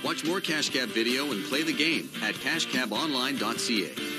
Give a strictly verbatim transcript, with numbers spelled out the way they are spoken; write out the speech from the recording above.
Watch more Cash Cab video and play the game at cash cab online dot c a.